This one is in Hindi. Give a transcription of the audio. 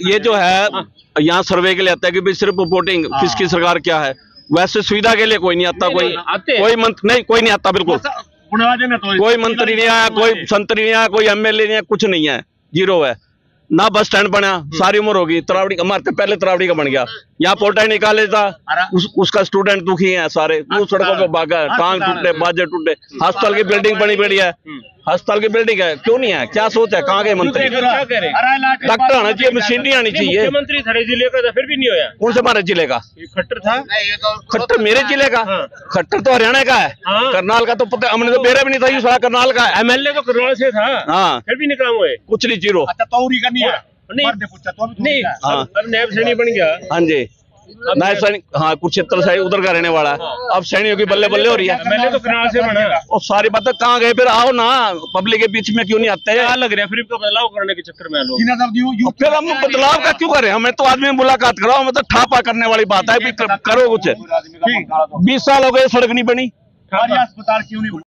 ये जो है यहाँ सर्वे के लिए आता है कि भाई सिर्फ रिपोर्टिंग किसकी सरकार क्या है, वैसे सुविधा के लिए कोई नहीं आता, कोई मंत्री नहीं, कोई नहीं आता, बिल्कुल कोई मंत्री नहीं आया, कोई संतरी नहीं आया, कोई एमएलए नहीं है, कुछ नहीं है, जीरो है ना। बस स्टैंड बना, सारी उम्र होगी, तरावड़ी हमारे पहले तरावड़ी का बन गया, यहाँ पॉलिटेक्निक कॉलेज था, उसका स्टूडेंट दुखी है सारे, वो सड़कों पे भागा, टांग टूटे, बाजे टूटे, अस्पताल की बिल्डिंग बनी पड़ी है, अस्पताल की बिल्डिंग है, क्यों नहीं है, क्या सोच है, कहाँ गए मंत्री? डॉक्टर आना चाहिए, मशीनरी आनी चाहिए। मुख्यमंत्री थारे जिले का था, फिर भी नहीं होया। कौन से हमारे जिले का? खट्टर था, खट्टर मेरे जिले का, खट्टर तो हरियाणा का है, करनाल का तो पता, हमने तो बेरा भी नहीं था, ये सारा करनाल का है। एमएलए तो करनाल से था, हाँ, फिर भी नहीं काम हुए, कुछ नहीं, जीरो। नहीं, अब नैब सैनिक बन गया। हाँ जी, नायब सैनिक, हाँ कुरुक्षेत्र से उधर का रहने वाला है, अब सैनिकों की बल्ले बल्ले हो रही है। एमएलए तो करनाल से बना, और सारी बातें कहाँ गए, फिर आओ ना, पब्लिक के बीच में क्यों नहीं आते? क्या लग रहा है फिर इनको बदलाव करने के चक्कर में लोग? फिर हम बदलाव का क्यों करें? हमें तो आदमी मुलाकात कराओ, हमें तो ठापा करने वाली बात है, करो कुछ। 20 साल हो गए, सड़क नहीं बनी, अस्पताल क्यों नहीं